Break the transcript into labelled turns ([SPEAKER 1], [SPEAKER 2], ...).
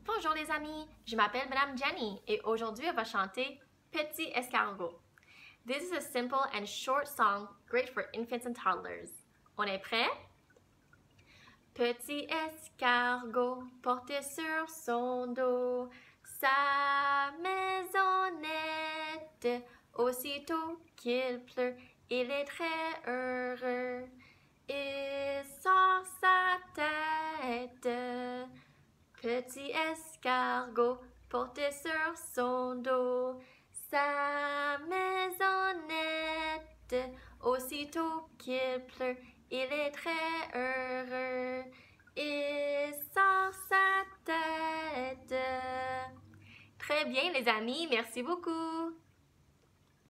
[SPEAKER 1] Bonjour les amis, je m'appelle Madame Jenny et aujourd'hui on va chanter Petit Escargot. This is a simple and short song great for infants and toddlers. On est prêt? Petit escargot portait sur son dos sa maisonnette. Aussitôt qu'il pleut, il est très heureux. Il sort sa tête. Petit escargot portait sur son dos sa maisonnette. Aussitôt qu'il pleut, il est très heureux. Il sort sa tête. Très bien les amis, merci beaucoup.